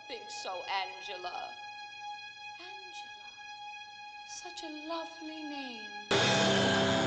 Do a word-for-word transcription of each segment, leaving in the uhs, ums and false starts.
think so, Angela. Angela. Such a lovely name.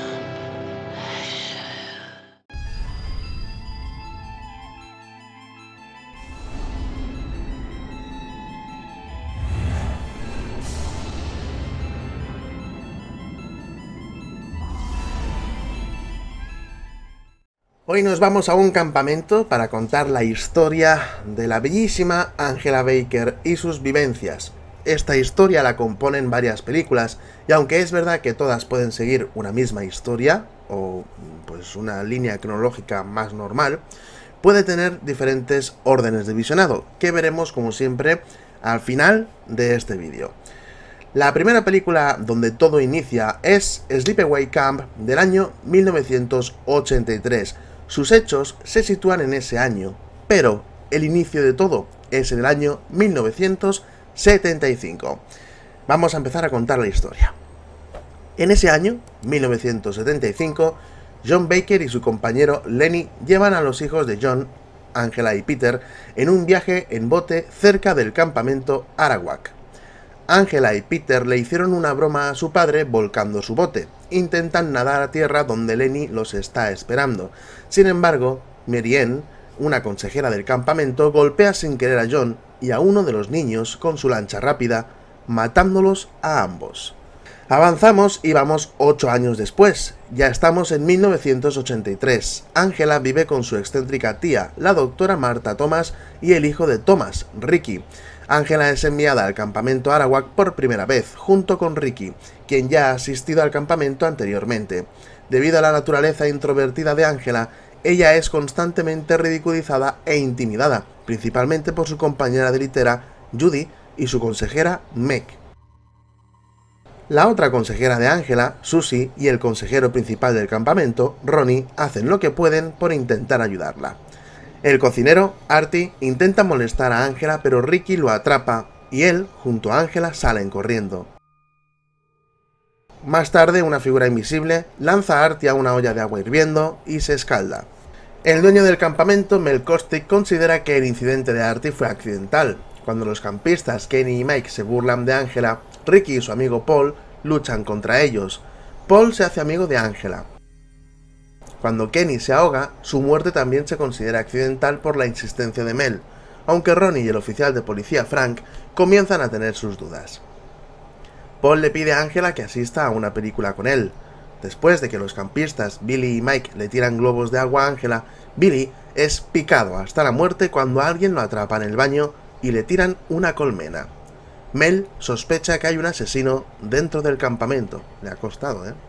Hoy nos vamos a un campamento para contar la historia de la bellísima Angela Baker y sus vivencias. Esta historia la componen varias películas, y aunque es verdad que todas pueden seguir una misma historia, o pues una línea cronológica más normal, puede tener diferentes órdenes de visionado, que veremos como siempre al final de este vídeo. La primera película donde todo inicia es Sleepaway Camp del año mil novecientos ochenta y tres. Sus hechos se sitúan en ese año, pero el inicio de todo es en el año mil novecientos setenta y cinco. Vamos a empezar a contar la historia. En ese año, mil novecientos setenta y cinco, John Baker y su compañero Lenny llevan a los hijos de John, Angela y Peter en un viaje en bote cerca del campamento Arawak. Angela y Peter le hicieron una broma a su padre volcando su bote. Intentan nadar a tierra donde Lenny los está esperando. Sin embargo, Marianne, una consejera del campamento, golpea sin querer a John y a uno de los niños con su lancha rápida, matándolos a ambos. Avanzamos y vamos ocho años después. Ya estamos en mil novecientos ochenta y tres. Angela vive con su excéntrica tía, la doctora Martha Thomas, y el hijo de Thomas, Ricky. Angela es enviada al campamento Arawak por primera vez, junto con Ricky, quien ya ha asistido al campamento anteriormente. Debido a la naturaleza introvertida de Angela, ella es constantemente ridiculizada e intimidada, principalmente por su compañera de litera, Judy, y su consejera, Meg. La otra consejera de Angela, Susie, y el consejero principal del campamento, Ronnie, hacen lo que pueden por intentar ayudarla. El cocinero, Artie, intenta molestar a Angela, pero Ricky lo atrapa y él, junto a Angela, salen corriendo. Más tarde, una figura invisible lanza a Artie a una olla de agua hirviendo y se escalda. El dueño del campamento, Mel Kostick, considera que el incidente de Artie fue accidental. Cuando los campistas Kenny y Mike se burlan de Angela, Ricky y su amigo Paul luchan contra ellos. Paul se hace amigo de Angela. Cuando Kenny se ahoga, su muerte también se considera accidental por la insistencia de Mel, aunque Ronnie y el oficial de policía Frank comienzan a tener sus dudas. Paul le pide a Angela que asista a una película con él. Después de que los campistas Billy y Mike le tiran globos de agua a Angela, Billy es picado hasta la muerte cuando alguien lo atrapa en el baño y le tiran una colmena. Mel sospecha que hay un asesino dentro del campamento. Le ha costado, ¿eh?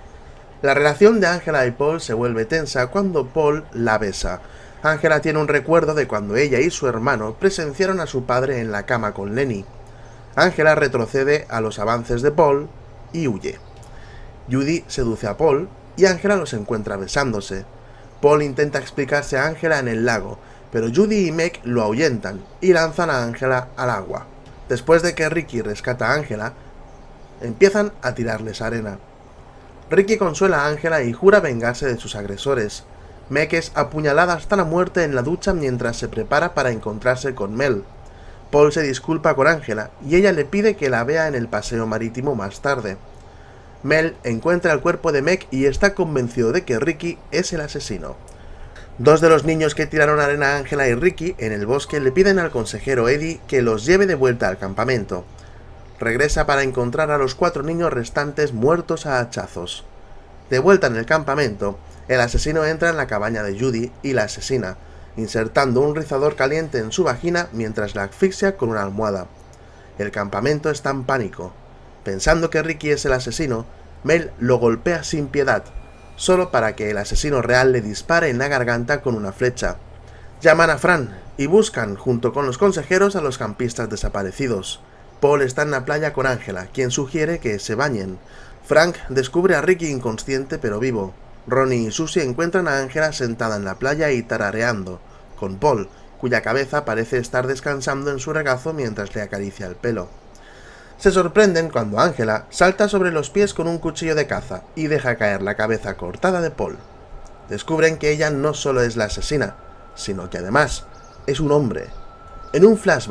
La relación de Angela y Paul se vuelve tensa cuando Paul la besa. Angela tiene un recuerdo de cuando ella y su hermano presenciaron a su padre en la cama con Lenny. Angela retrocede a los avances de Paul y huye. Judy seduce a Paul y Angela los encuentra besándose. Paul intenta explicarse a Angela en el lago, pero Judy y Meg lo ahuyentan y lanzan a Angela al agua. Después de que Ricky rescata a Angela, empiezan a tirarles arena. Ricky consuela a Angela y jura vengarse de sus agresores. Meg es apuñalada hasta la muerte en la ducha mientras se prepara para encontrarse con Mel. Paul se disculpa con Angela y ella le pide que la vea en el paseo marítimo más tarde. Mel encuentra el cuerpo de Meg y está convencido de que Ricky es el asesino. Dos de los niños que tiraron arena a Angela y Ricky en el bosque le piden al consejero Eddie que los lleve de vuelta al campamento. Regresa para encontrar a los cuatro niños restantes muertos a hachazos. De vuelta en el campamento, el asesino entra en la cabaña de Judy y la asesina, insertando un rizador caliente en su vagina mientras la asfixia con una almohada. El campamento está en pánico. Pensando que Ricky es el asesino, Mel lo golpea sin piedad, solo para que el asesino real le dispare en la garganta con una flecha. Llaman a Fran y buscan, junto con los consejeros, a los campistas desaparecidos. Paul está en la playa con Angela, quien sugiere que se bañen. Frank descubre a Ricky inconsciente pero vivo. Ronnie y Susie encuentran a Angela sentada en la playa y tarareando, con Paul, cuya cabeza parece estar descansando en su regazo mientras le acaricia el pelo. Se sorprenden cuando Angela salta sobre los pies con un cuchillo de caza y deja caer la cabeza cortada de Paul. Descubren que ella no solo es la asesina, sino que además es un hombre. En un flashback,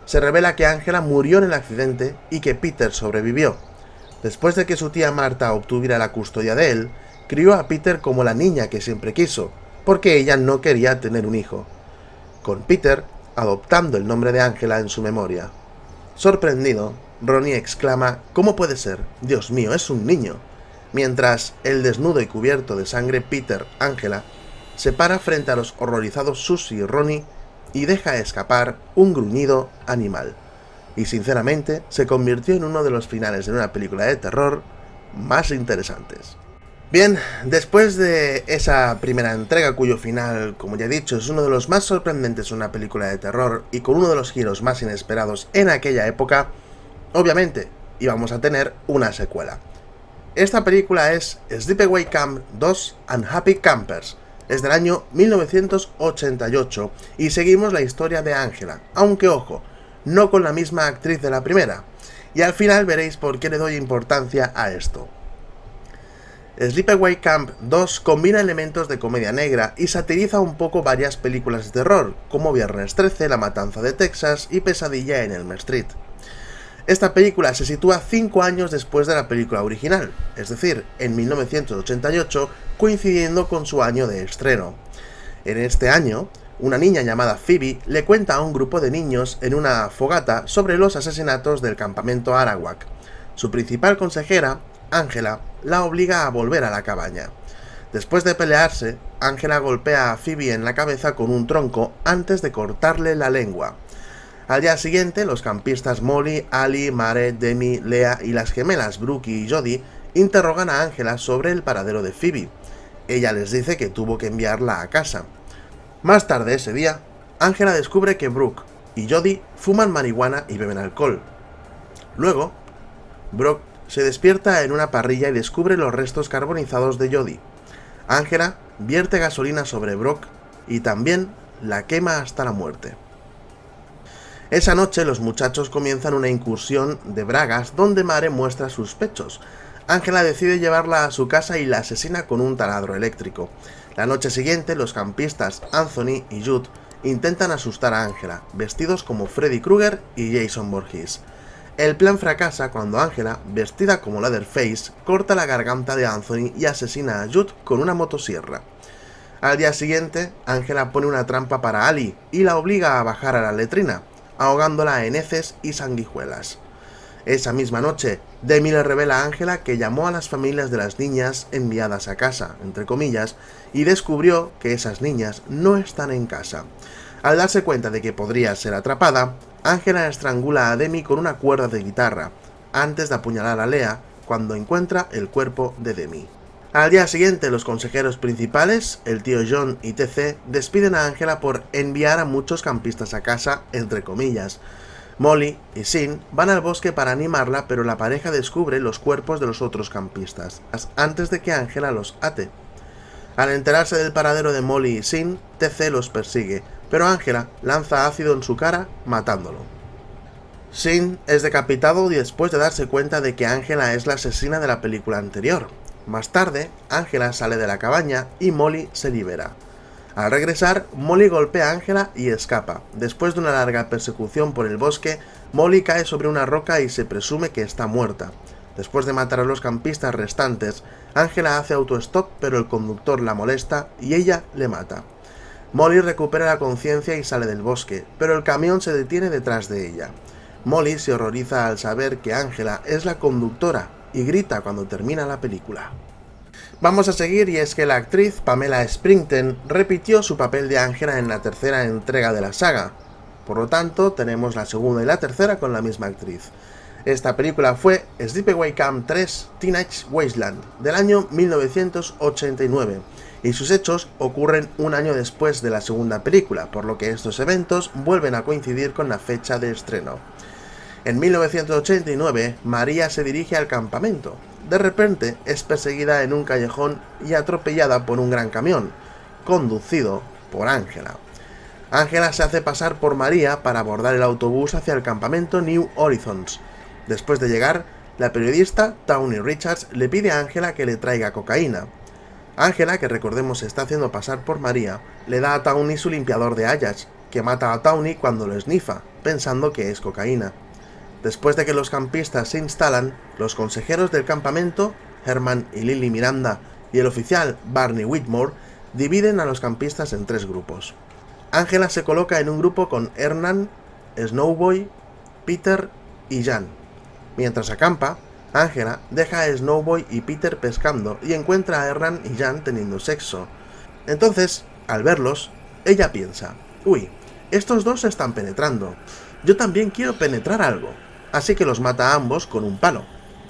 se revela que Angela murió en el accidente y que Peter sobrevivió. Después de que su tía Marta obtuviera la custodia de él, crió a Peter como la niña que siempre quiso, porque ella no quería tener un hijo, con Peter adoptando el nombre de Angela en su memoria. Sorprendido, Ronnie exclama: «¿Cómo puede ser? Dios mío, es un niño», mientras el desnudo y cubierto de sangre Peter Angela se para frente a los horrorizados Susie y Ronnie y deja escapar un gruñido animal. Y sinceramente se convirtió en uno de los finales de una película de terror más interesantes. Bien, después de esa primera entrega cuyo final, como ya he dicho, es uno de los más sorprendentes de una película de terror y con uno de los giros más inesperados en aquella época, obviamente íbamos a tener una secuela. Esta película es Sleepaway Camp dos Unhappy Campers, es del año mil novecientos ochenta y ocho y seguimos la historia de Angela, aunque ojo, no con la misma actriz de la primera, y al final veréis por qué le doy importancia a esto. Sleepaway Camp dos combina elementos de comedia negra y satiriza un poco varias películas de terror, como Viernes trece, La Matanza de Texas y Pesadilla en Elm Street. Esta película se sitúa cinco años después de la película original, es decir, en mil novecientos ochenta y ocho, coincidiendo con su año de estreno. En este año, una niña llamada Phoebe le cuenta a un grupo de niños en una fogata sobre los asesinatos del campamento Arawak. Su principal consejera, Angela, la obliga a volver a la cabaña. Después de pelearse, Angela golpea a Phoebe en la cabeza con un tronco antes de cortarle la lengua. Al día siguiente, los campistas Molly, Ali, Mare, Demi, Lea y las gemelas Brooke y Jodie interrogan a Angela sobre el paradero de Phoebe. Ella les dice que tuvo que enviarla a casa. Más tarde ese día, Angela descubre que Brooke y Jodie fuman marihuana y beben alcohol. Luego, Brooke se despierta en una parrilla y descubre los restos carbonizados de Jodie. Angela vierte gasolina sobre Brooke y también la quema hasta la muerte. Esa noche los muchachos comienzan una incursión de bragas donde Mare muestra sus pechos. Angela decide llevarla a su casa y la asesina con un taladro eléctrico. La noche siguiente los campistas Anthony y Jude intentan asustar a Angela, vestidos como Freddy Krueger y Jason Voorhees. El plan fracasa cuando Angela, vestida como Leatherface, corta la garganta de Anthony y asesina a Jude con una motosierra. Al día siguiente, Angela pone una trampa para Ali y la obliga a bajar a la letrina, ahogándola en heces y sanguijuelas. Esa misma noche, Demi le revela a Angela que llamó a las familias de las niñas enviadas a casa, entre comillas, y descubrió que esas niñas no están en casa. Al darse cuenta de que podría ser atrapada, Angela estrangula a Demi con una cuerda de guitarra, antes de apuñalar a Lea cuando encuentra el cuerpo de Demi. Al día siguiente, los consejeros principales, el tío John y T C, despiden a Angela por enviar a muchos campistas a casa, entre comillas. Molly y Sin van al bosque para animarla, pero la pareja descubre los cuerpos de los otros campistas, antes de que Angela los ate. Al enterarse del paradero de Molly y Sin, T C los persigue, pero Angela lanza ácido en su cara, matándolo. Sin es decapitado después de darse cuenta de que Angela es la asesina de la película anterior. Más tarde, Angela sale de la cabaña y Molly se libera. Al regresar, Molly golpea a Angela y escapa. Después de una larga persecución por el bosque, Molly cae sobre una roca y se presume que está muerta. Después de matar a los campistas restantes, Angela hace autostop, pero el conductor la molesta y ella le mata. Molly recupera la conciencia y sale del bosque, pero el camión se detiene detrás de ella. Molly se horroriza al saber que Angela es la conductora y grita cuando termina la película. Vamos a seguir, y es que la actriz Pamela Springton repitió su papel de Angela en la tercera entrega de la saga. Por lo tanto, tenemos la segunda y la tercera con la misma actriz. Esta película fue Sleepaway Camp tres Teenage Wasteland, del año mil novecientos ochenta y nueve, y sus hechos ocurren un año después de la segunda película, por lo que estos eventos vuelven a coincidir con la fecha de estreno. En mil novecientos ochenta y nueve, María se dirige al campamento. De repente, es perseguida en un callejón y atropellada por un gran camión, conducido por Angela. Angela se hace pasar por María para abordar el autobús hacia el campamento New Horizons. Después de llegar, la periodista Tawny Richards le pide a Angela que le traiga cocaína. Angela, que recordemos se está haciendo pasar por María, le da a Tawny su limpiador de hayas, que mata a Tawny cuando lo esnifa, pensando que es cocaína. Después de que los campistas se instalan, los consejeros del campamento, Herman y Lily Miranda, y el oficial Barney Whitmore, dividen a los campistas en tres grupos. Angela se coloca en un grupo con Hernan, Snowboy, Peter y Jan. Mientras acampa, Angela deja a Snowboy y Peter pescando y encuentra a Hernan y Jan teniendo sexo. Entonces, al verlos, ella piensa: uy, estos dos se están penetrando. Yo también quiero penetrar algo. Así que los mata a ambos con un palo.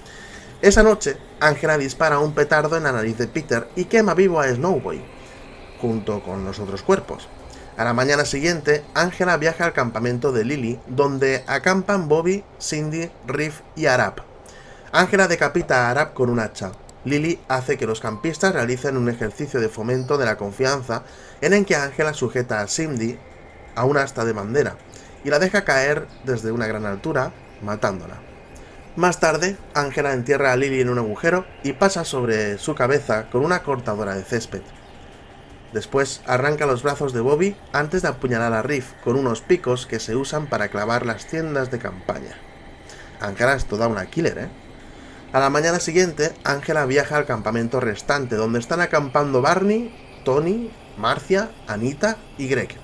Esa noche, Angela dispara un petardo en la nariz de Peter y quema vivo a Snowboy, junto con los otros cuerpos. A la mañana siguiente, Angela viaja al campamento de Lily, donde acampan Bobby, Cindy, Riff y Arap. Angela decapita a Arap con un hacha. Lily hace que los campistas realicen un ejercicio de fomento de la confianza en el que Angela sujeta a Cindy a un asta de madera y la deja caer desde una gran altura, matándola. Más tarde, Angela entierra a Lily en un agujero y pasa sobre su cabeza con una cortadora de césped. Después arranca los brazos de Bobby antes de apuñalar a Riff con unos picos que se usan para clavar las tiendas de campaña. Angela es toda una killer, ¿eh? A la mañana siguiente, Angela viaja al campamento restante, donde están acampando Barney, Tony, Marcia, Anita y Greg.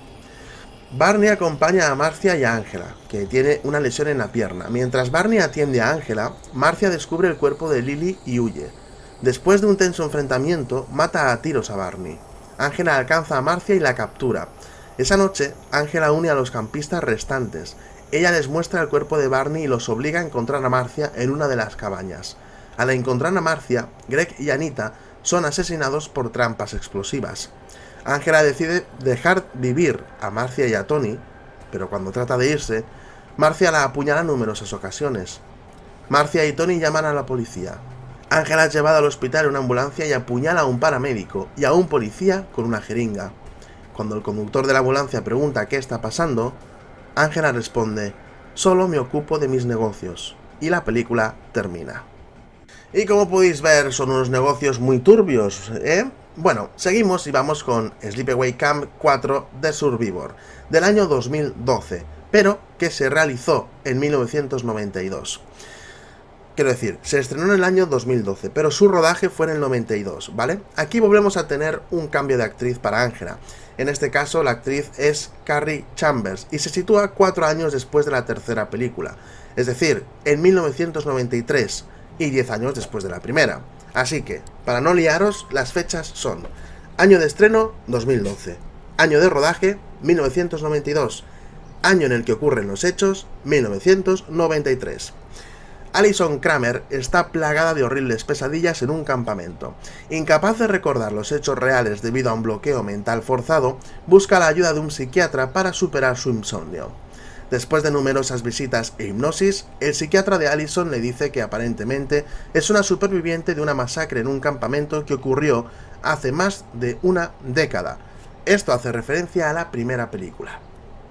Barney acompaña a Marcia y a Angela, que tiene una lesión en la pierna. Mientras Barney atiende a Angela, Marcia descubre el cuerpo de Lily y huye. Después de un tenso enfrentamiento, mata a tiros a Barney. Angela alcanza a Marcia y la captura. Esa noche, Angela une a los campistas restantes. Ella les muestra el cuerpo de Barney y los obliga a encontrar a Marcia en una de las cabañas. Al encontrar a Marcia, Greg y Anita son asesinados por trampas explosivas. Angela decide dejar vivir a Marcia y a Tony, pero cuando trata de irse, Marcia la apuñala en numerosas ocasiones. Marcia y Tony llaman a la policía. Angela es llevada al hospital en una ambulancia y apuñala a un paramédico y a un policía con una jeringa. Cuando el conductor de la ambulancia pregunta qué está pasando, Angela responde: solo me ocupo de mis negocios. Y la película termina. Y como podéis ver, son unos negocios muy turbios, ¿eh? Bueno, seguimos y vamos con Sleepaway Camp cuatro The Survivor, del año dos mil doce, pero que se realizó en mil novecientos noventa y dos. Quiero decir, se estrenó en el año dos mil doce, pero su rodaje fue en el noventa y dos, ¿vale? Aquí volvemos a tener un cambio de actriz para Angela. En este caso, la actriz es Carrie Chambers y se sitúa cuatro años después de la tercera película, es decir, en mil novecientos noventa y tres, y diez años después de la primera. Así que, para no liaros, las fechas son: año de estreno, dos mil doce, año de rodaje, mil novecientos noventa y dos, año en el que ocurren los hechos, mil novecientos noventa y tres. Alison Kramer está plagada de horribles pesadillas en un campamento. Incapaz de recordar los hechos reales debido a un bloqueo mental forzado, busca la ayuda de un psiquiatra para superar su insomnio. Después de numerosas visitas e hipnosis, el psiquiatra de Alison le dice que aparentemente es una superviviente de una masacre en un campamento que ocurrió hace más de una década. Esto hace referencia a la primera película.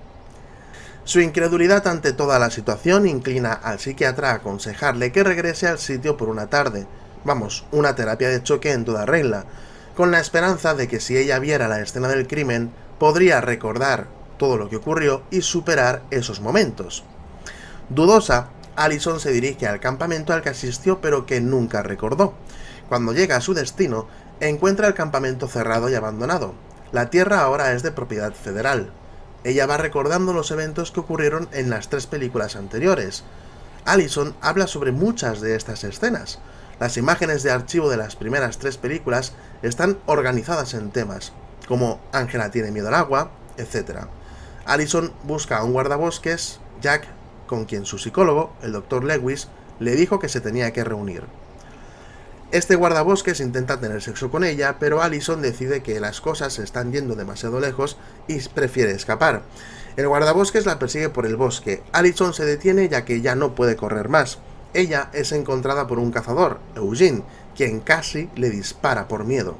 Su incredulidad ante toda la situación inclina al psiquiatra a aconsejarle que regrese al sitio por una tarde, vamos, una terapia de choque en toda regla, con la esperanza de que si ella viera la escena del crimen, podría recordar todo lo que ocurrió y superar esos momentos. Dudosa, Alison se dirige al campamento al que asistió pero que nunca recordó. Cuando llega a su destino, encuentra el campamento cerrado y abandonado. La tierra ahora es de propiedad federal. Ella va recordando los eventos que ocurrieron en las tres películas anteriores. Alison habla sobre muchas de estas escenas. Las imágenes de archivo de las primeras tres películas están organizadas en temas, como Angela tiene miedo al agua, etcétera. Alison busca a un guardabosques, Jack, con quien su psicólogo, el doctor Lewis, le dijo que se tenía que reunir. Este guardabosques intenta tener sexo con ella, pero Alison decide que las cosas se están yendo demasiado lejos y prefiere escapar. El guardabosques la persigue por el bosque. Alison se detiene ya que ya no puede correr más. Ella es encontrada por un cazador, Eugene, quien casi le dispara por miedo.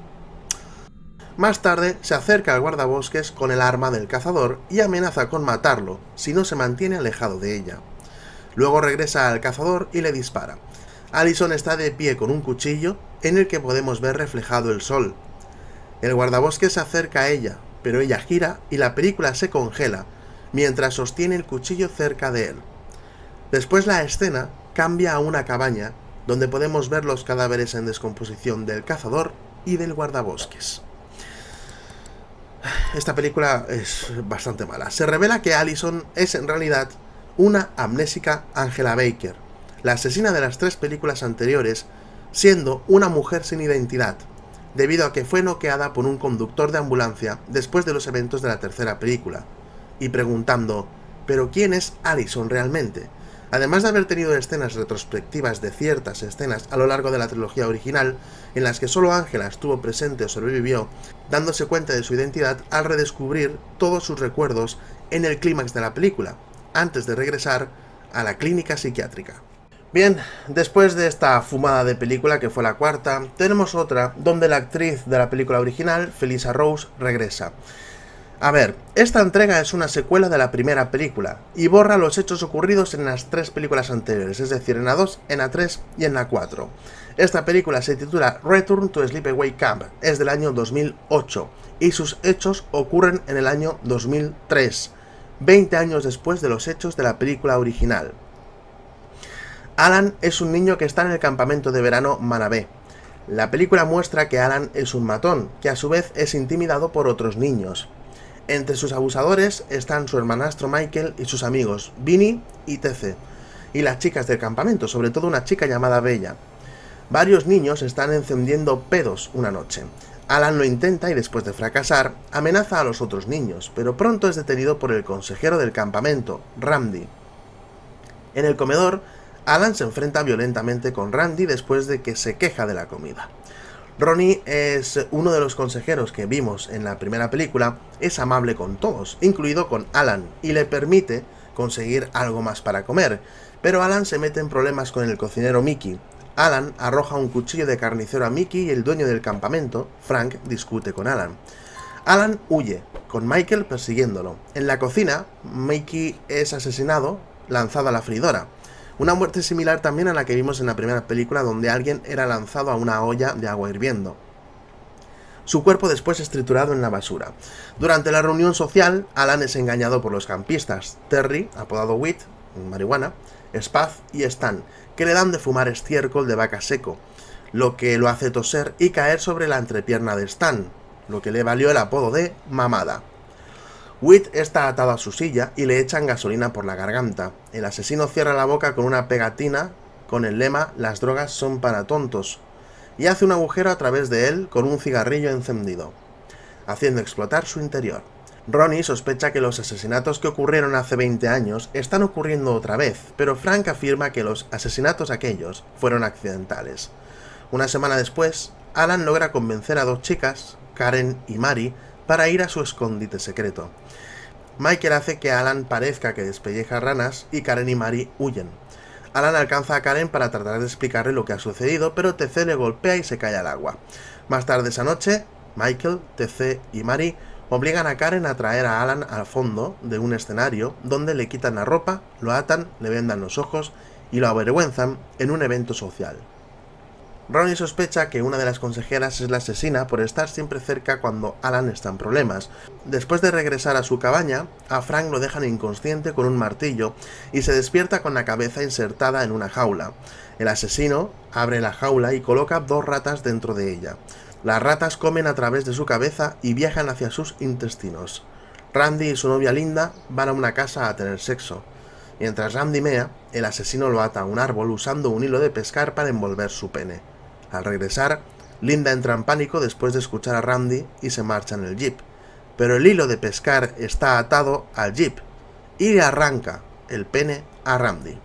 Más tarde se acerca al guardabosques con el arma del cazador y amenaza con matarlo si no se mantiene alejado de ella. Luego regresa al cazador y le dispara. Alison está de pie con un cuchillo en el que podemos ver reflejado el sol. El guardabosques se acerca a ella, pero ella gira y la película se congela mientras sostiene el cuchillo cerca de él. Después la escena cambia a una cabaña donde podemos ver los cadáveres en descomposición del cazador y del guardabosques. Esta película es bastante mala. Se revela que Allison es en realidad una amnésica Angela Baker, la asesina de las tres películas anteriores, siendo una mujer sin identidad, debido a que fue noqueada por un conductor de ambulancia después de los eventos de la tercera película, y preguntando, ¿pero quién es Allison realmente? Además de haber tenido escenas retrospectivas de ciertas escenas a lo largo de la trilogía original, en las que solo Angela estuvo presente o sobrevivió, dándose cuenta de su identidad al redescubrir todos sus recuerdos en el clímax de la película, antes de regresar a la clínica psiquiátrica. Bien, después de esta fumada de película, que fue la cuarta, tenemos otra donde la actriz de la película original, Felissa Rose, regresa. A ver, esta entrega es una secuela de la primera película y borra los hechos ocurridos en las tres películas anteriores, es decir, en la dos, en la tres y en la cuatro. Esta película se titula Return to Sleepaway Camp, es del año dos mil ocho y sus hechos ocurren en el año dos mil tres, veinte años después de los hechos de la película original. Alan es un niño que está en el campamento de verano Manabé. La película muestra que Alan es un matón, que a su vez es intimidado por otros niños. Entre sus abusadores están su hermanastro Michael y sus amigos, Vinny y T C, y las chicas del campamento, sobre todo una chica llamada Bella. Varios niños están encendiendo pedos una noche. Alan lo intenta y después de fracasar, amenaza a los otros niños, pero pronto es detenido por el consejero del campamento, Randy. En el comedor, Alan se enfrenta violentamente con Randy después de que se queja de la comida. Ronnie es uno de los consejeros que vimos en la primera película, es amable con todos, incluido con Alan, y le permite conseguir algo más para comer, pero Alan se mete en problemas con el cocinero Mickey. Alan arroja un cuchillo de carnicero a Mickey y el dueño del campamento, Frank, discute con Alan. Alan huye, con Michael persiguiéndolo. En la cocina, Mickey es asesinado, lanzado a la freidora. Una muerte similar también a la que vimos en la primera película, donde alguien era lanzado a una olla de agua hirviendo. Su cuerpo después es triturado en la basura. Durante la reunión social, Alan es engañado por los campistas, Terry, apodado Whit, marihuana, Spaz y Stan, que le dan de fumar estiércol de vaca seco, lo que lo hace toser y caer sobre la entrepierna de Stan, lo que le valió el apodo de Mamada. Whit está atado a su silla y le echan gasolina por la garganta. El asesino cierra la boca con una pegatina con el lema «Las drogas son para tontos» y hace un agujero a través de él con un cigarrillo encendido, haciendo explotar su interior. Ronnie sospecha que los asesinatos que ocurrieron hace veinte años están ocurriendo otra vez, pero Frank afirma que los asesinatos aquellos fueron accidentales. Una semana después, Alan logra convencer a dos chicas, Karen y Mary, para ir a su escondite secreto. Michael hace que Alan parezca que despelleja ranas y Karen y Mary huyen. Alan alcanza a Karen para tratar de explicarle lo que ha sucedido, pero T C le golpea y se cae al agua. Más tarde esa noche, Michael, T C y Mary obligan a Karen a traer a Alan al fondo de un escenario donde le quitan la ropa, lo atan, le vendan los ojos y lo avergüenzan en un evento social. Ronnie sospecha que una de las consejeras es la asesina por estar siempre cerca cuando Alan está en problemas. Después de regresar a su cabaña, a Frank lo dejan inconsciente con un martillo y se despierta con la cabeza insertada en una jaula. El asesino abre la jaula y coloca dos ratas dentro de ella. Las ratas comen a través de su cabeza y viajan hacia sus intestinos. Randy y su novia Linda van a una casa a tener sexo. Mientras Randy mea, el asesino lo ata a un árbol usando un hilo de pescar para envolver su pene. Al regresar, Linda entra en pánico después de escuchar a Randy y se marcha en el jeep. Pero el hilo de pescar está atado al jeep y le arranca el pene a Randy.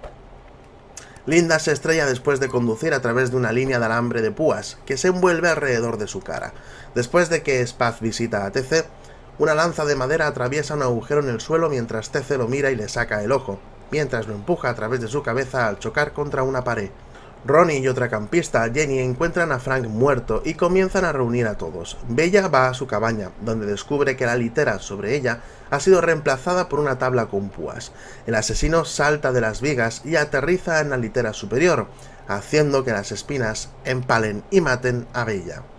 Linda se estrella después de conducir a través de una línea de alambre de púas que se envuelve alrededor de su cara. Después de que Spaz visita a T C, una lanza de madera atraviesa un agujero en el suelo mientras T C lo mira y le saca el ojo, mientras lo empuja a través de su cabeza al chocar contra una pared. Ronnie y otra campista, Jenny, encuentran a Frank muerto y comienzan a reunir a todos. Bella va a su cabaña, donde descubre que la litera sobre ella ha sido reemplazada por una tabla con púas. El asesino salta de las vigas y aterriza en la litera superior, haciendo que las espinas empalen y maten a Bella.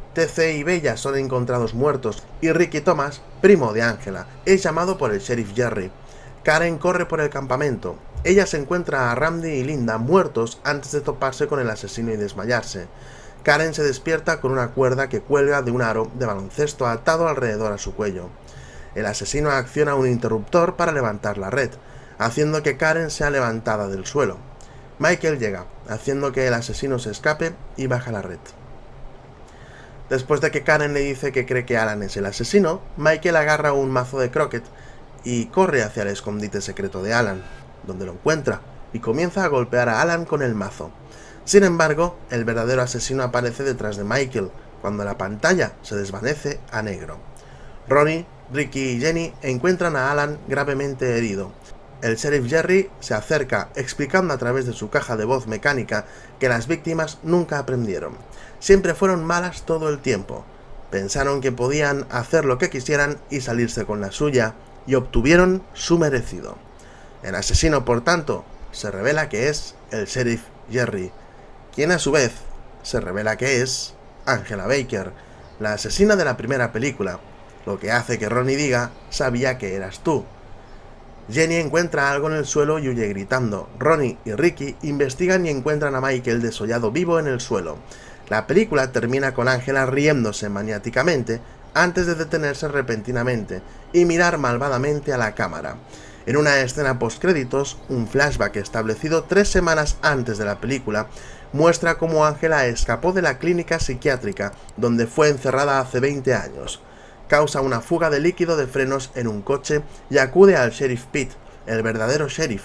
T C y Bella son encontrados muertos y Ricky Thomas, primo de Angela, es llamado por el sheriff Jerry. Karen corre por el campamento. Ella se encuentra a Randy y Linda muertos antes de toparse con el asesino y desmayarse. Karen se despierta con una cuerda que cuelga de un aro de baloncesto atado alrededor a su cuello. El asesino acciona un interruptor para levantar la red, haciendo que Karen sea levantada del suelo. Michael llega, haciendo que el asesino se escape y baja la red. Después de que Karen le dice que cree que Alan es el asesino, Michael agarra un mazo de croquet y corre hacia el escondite secreto de Alan, donde lo encuentra, y comienza a golpear a Alan con el mazo. Sin embargo, el verdadero asesino aparece detrás de Michael, cuando la pantalla se desvanece a negro. Ronnie, Ricky y Jenny encuentran a Alan gravemente herido. El sheriff Jerry se acerca, explicando a través de su caja de voz mecánica que las víctimas nunca aprendieron. Siempre fueron malas todo el tiempo. Pensaron que podían hacer lo que quisieran y salirse con la suya, y obtuvieron su merecido. El asesino, por tanto, se revela que es el sheriff Jerry, quien a su vez se revela que es Angela Baker, la asesina de la primera película, lo que hace que Ronnie diga: sabía que eras tú. Jenny encuentra algo en el suelo y huye gritando. Ronnie y Ricky investigan y encuentran a Michael desollado vivo en el suelo. La película termina con Angela riéndose maniáticamente antes de detenerse repentinamente y mirar malvadamente a la cámara. En una escena postcréditos, un flashback establecido tres semanas antes de la película muestra cómo Angela escapó de la clínica psiquiátrica donde fue encerrada hace veinte años. Causa una fuga de líquido de frenos en un coche y acude al sheriff Pete, el verdadero sheriff.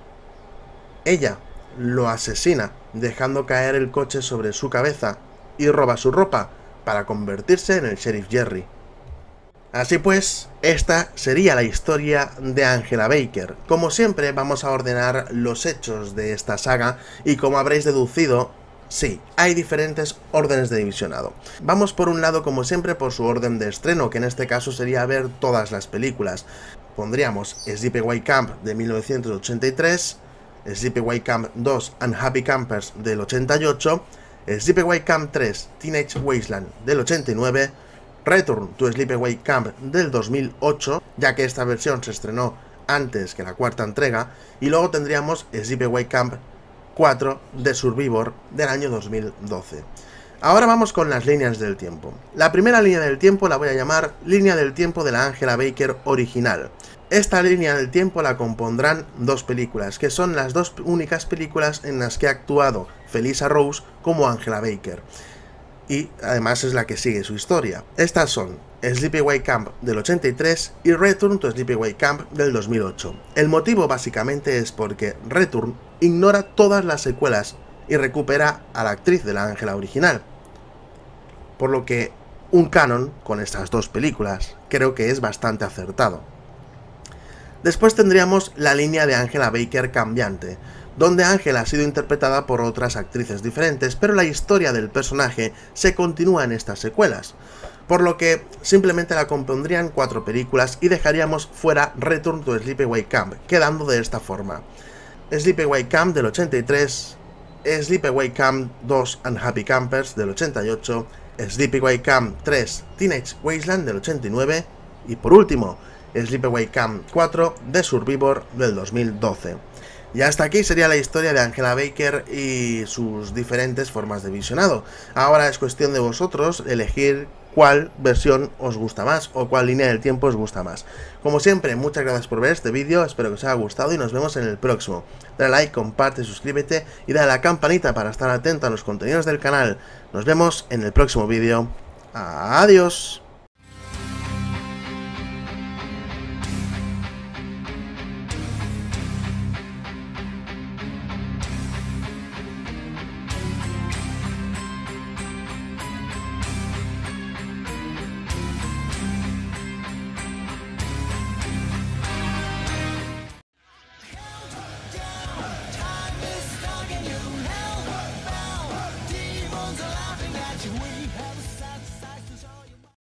Ella lo asesina, dejando caer el coche sobre su cabeza, y roba su ropa para convertirse en el sheriff Jerry. Así pues, esta sería la historia de Angela Baker. Como siempre, vamos a ordenar los hechos de esta saga y, como habréis deducido, sí, hay diferentes órdenes de visionado. Vamos por un lado, como siempre, por su orden de estreno, que en este caso sería ver todas las películas. Pondríamos Sleepaway Camp de mil novecientos ochenta y tres, Sleepaway Camp dos Unhappy Campers del ochenta y ocho, Sleepaway Camp tres Teenage Wasteland del ochenta y nueve, Return to Sleepaway Camp del dos mil ocho, ya que esta versión se estrenó antes que la cuarta entrega, y luego tendríamos Sleepaway Camp cuatro de Survivor del año dos mil doce. Ahora vamos con las líneas del tiempo. La primera línea del tiempo la voy a llamar línea del tiempo de la Angela Baker original. Esta línea del tiempo la compondrán dos películas, que son las dos únicas películas en las que ha actuado Felissa Rose como Angela Baker, y además es la que sigue su historia. Estas son Sleepaway Camp del ochenta y tres y Return to Sleepaway Camp del dos mil ocho. El motivo básicamente es porque Return ignora todas las secuelas y recupera a la actriz de la Angela original, por lo que un canon con estas dos películas creo que es bastante acertado. Después tendríamos la línea de Angela Baker cambiante, donde Angela ha sido interpretada por otras actrices diferentes, pero la historia del personaje se continúa en estas secuelas, por lo que simplemente la compondrían cuatro películas y dejaríamos fuera Return to Sleepaway Camp, quedando de esta forma: Sleepaway Camp del ochenta y tres, Sleepaway Camp dos Unhappy Campers del ochenta y ocho, Sleepaway Camp tres Teenage Wasteland del ochenta y nueve y por último Sleepaway Camp cuatro de Survivor del dos mil doce. Y hasta aquí sería la historia de Angela Baker y sus diferentes formas de visionado. Ahora es cuestión de vosotros elegir cuál versión os gusta más o cuál línea del tiempo os gusta más. Como siempre, muchas gracias por ver este vídeo, espero que os haya gustado y nos vemos en el próximo. Dale like, comparte, suscríbete y dale a la campanita para estar atento a los contenidos del canal. Nos vemos en el próximo vídeo. Adiós.